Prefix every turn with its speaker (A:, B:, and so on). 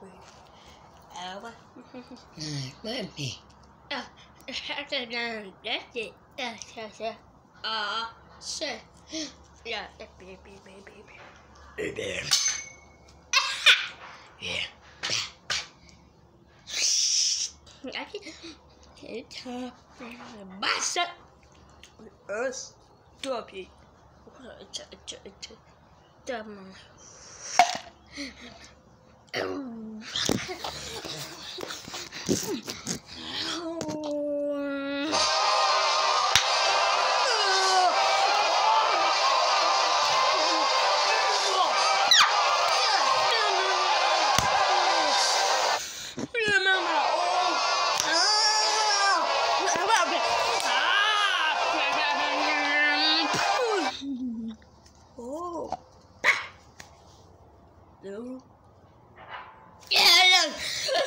A: Maybe.
B: That's it. Shit. Yeah, baby.
A: Yeah.
B: I it's basta. Stop it. No. Yeah, look.